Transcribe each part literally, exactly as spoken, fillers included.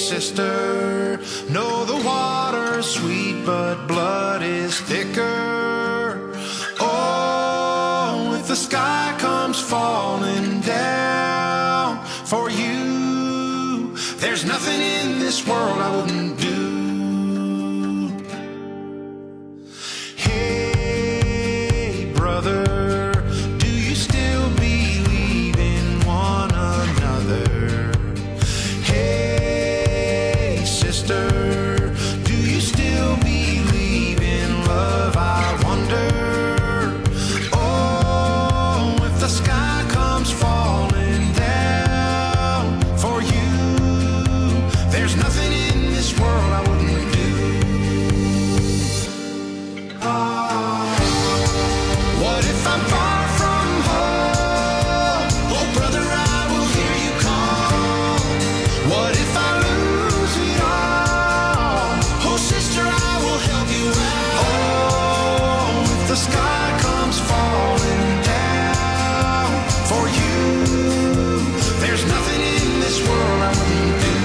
sister, know the water's sweet, but blood is thicker. Oh, if the sky comes falling down for you, there's nothing in this world I wouldn't do. Hey, brother, do you still believe in one another? Hey, sister, do you still believe in love? I wonder. Oh, if the sky comes falling down for you, there's nothing in this world I wouldn't do. Oh, what if I'm far from home? Oh, brother, I will hear you call. What if I lose it all? Oh, sister, I will help you out. Oh, if the sky comes falling down for you, there's nothing in this world I wouldn't do.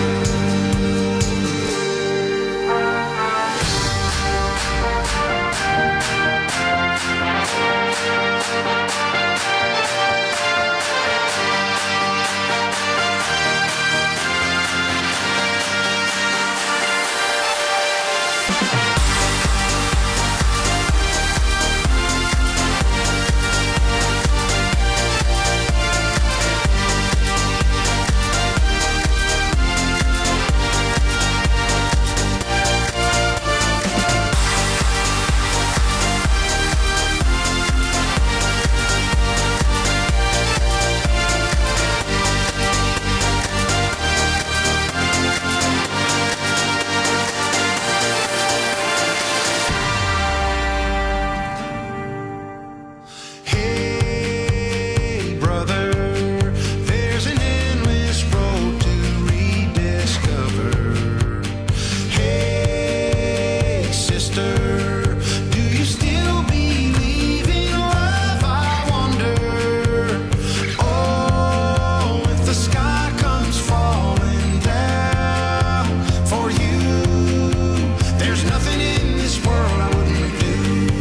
Hey, brother, there's an endless road to rediscover. Hey, sister, do you still believe in love? I wonder. Oh, if the sky comes falling down for you, there's nothing in this world I wouldn't do.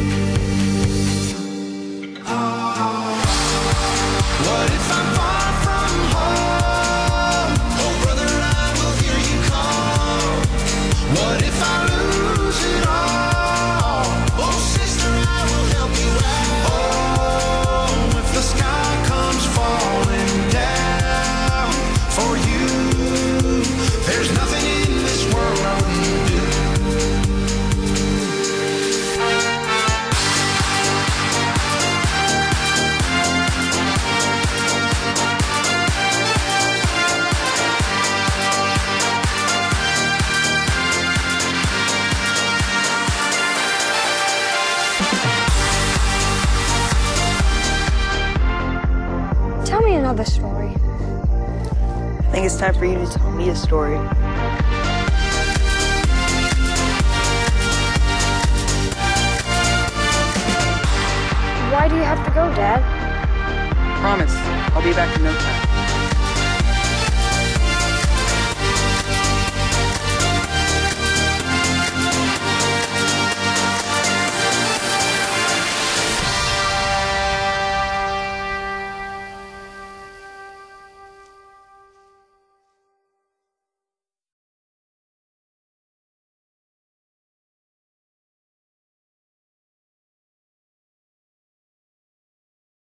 What if I'm far from home? Oh, brother, I will hear you call. What if I lose it all? Oh, sister, I will help you out. Oh, if the sky comes falling down for you, there's nothing in this world I wouldn't do. Tell me another story. I think it's time for you to tell me a story. Why do you have to go, Dad? Promise, I'll be back in no time.